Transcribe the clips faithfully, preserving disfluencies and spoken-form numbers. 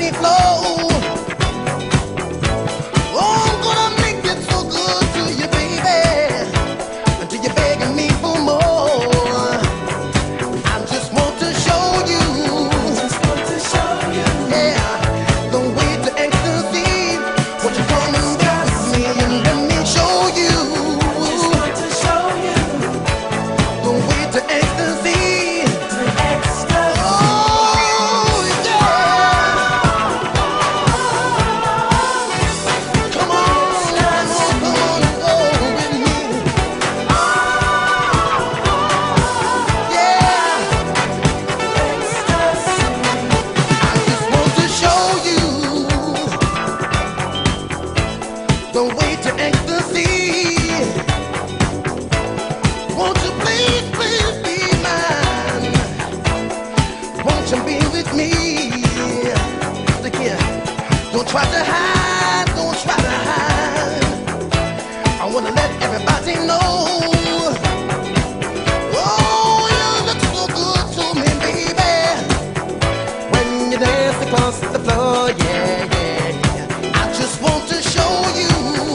me flow. Oh, I'm gonna make it so good to you, baby, until you're begging me for more. I just want to show you, just want to show you, yeah, the way to ecstasy. Won't you come and dance with me and let me show you, just want to show you, the way to ecstasy. The way to ecstasy. Won't you please, please be mine? Won't you be with me? Look here. Don't try to hide, don't try to hide. I wanna let everybody know. Oh, you look so good to me, baby, when you dance across the floor, yeah, yeah, yeah. I just want to show you.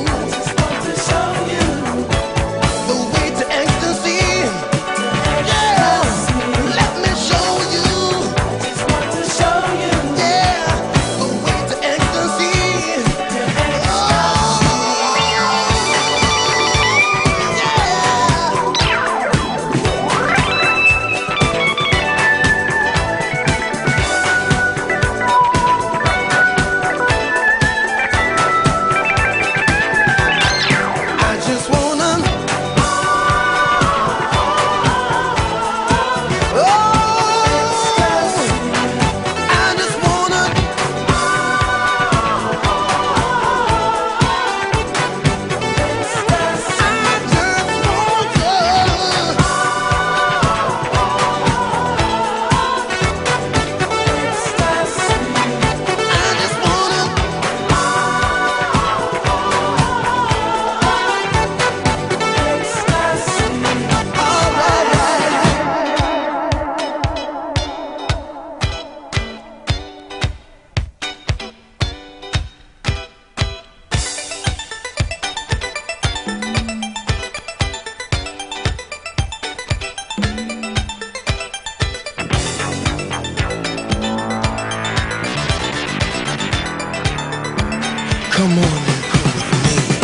Come on and go with me.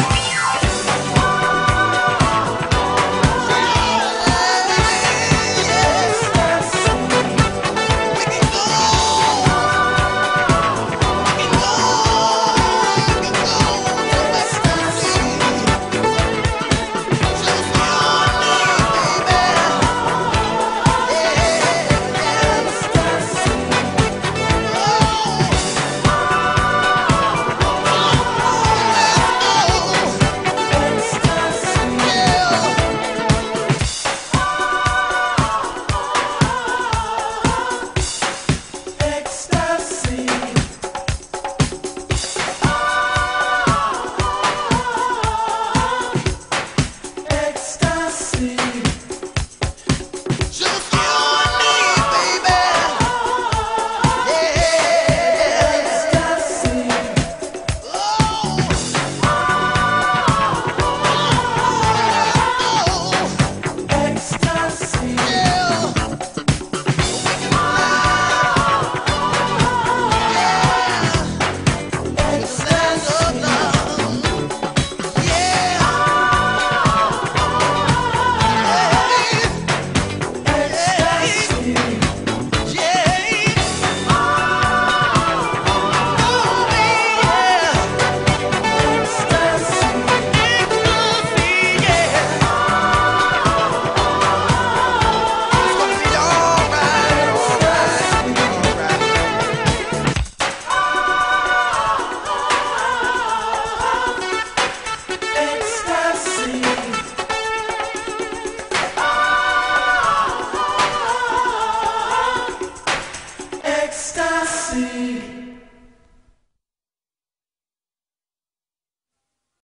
Ecstacy.